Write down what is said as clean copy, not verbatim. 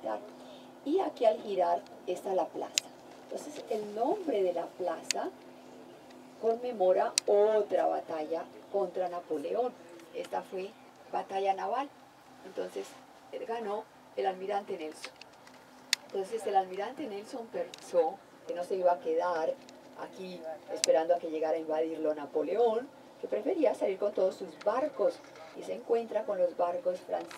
girar. Y aquí al girar está la plaza. Entonces el nombre de la plaza conmemora otra batalla contra Napoleón. Esta fue batalla naval. Entonces ganó el almirante Nelson. Entonces el almirante Nelson pensó que no se iba a quedar aquí esperando a que llegara a invadirlo Napoleón, que prefería salir con todos sus barcos y se encuentra con los barcos franceses